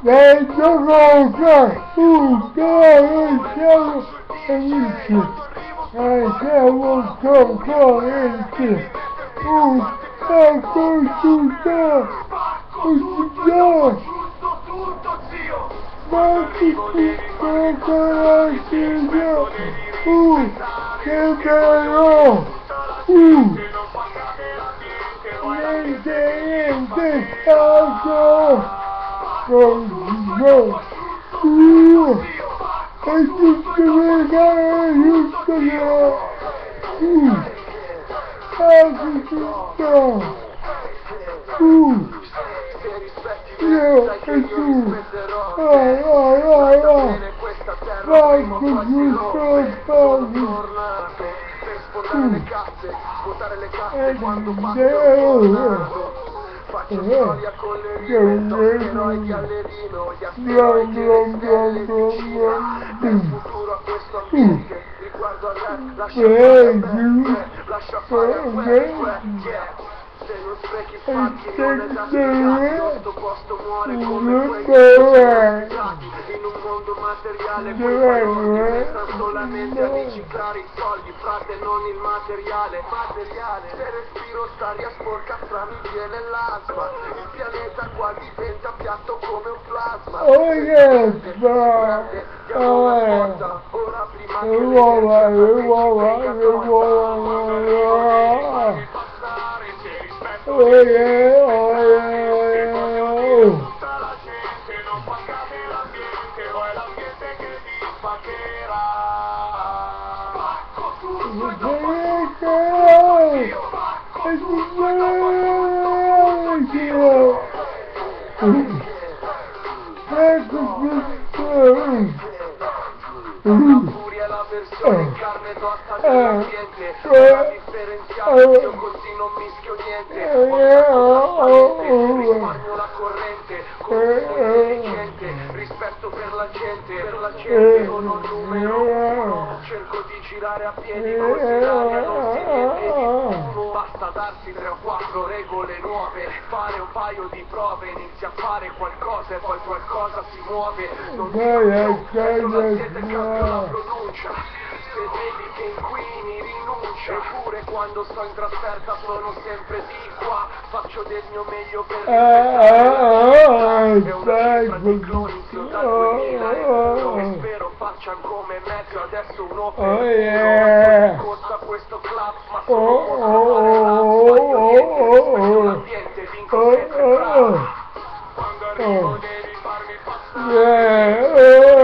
siamo amici, siamo concorrenti, ma che bello, niente stato con me, e tutto vedere tutto io e tu, faccio storia con le rime, toccherò il gallerino, gli asteroidi, le stelle vicine, del futuro a questo ambiente, riguardo al rap, lascia fare a yeah. Se non sprechi fatti non è da spiegare, sto posto muore come quelli in un mondo materiale, poi valori diventano solamente a riciclare i soldi, frate, non il materiale. Se respiro staria sporca fra mi viene l'asma, il pianeta qua diventa piatto come un plasma. Oh yes, ora prima che le tutta la gente non pagate l'ambiente, poi l'ambiente che vi pagherà. Pacco tutto e dopo tutto io, pacco tutto e dopo tutto io. La furia è la versione in carne ed ossa dell'ambiente, la differenziale, io così non mischio niente, risparmio la corrente, consumo intelligente, rispetto per la gente, sono il numero uno, cerco di girare a piedi così l'aria non si riempie di fumo, basta darsi 3 o 4 regole nuove, fare un paio di prove, inizia a fare qualcosa e poi qualcosa si muove, non dico più, la siete cambio la pronuncia, se vedi che inquini rinuncia, eppure quando sto in trasferta sono sempre di qua, faccio del mio meglio per rispettare è una cifra di cloni dal 2001 e spero facciano come mezzo adesso uno per uno, costa questo club ma sono molto voglio niente rispetto l'ambiente, vinco sempre bravo, quando arrivo devi farmi passare.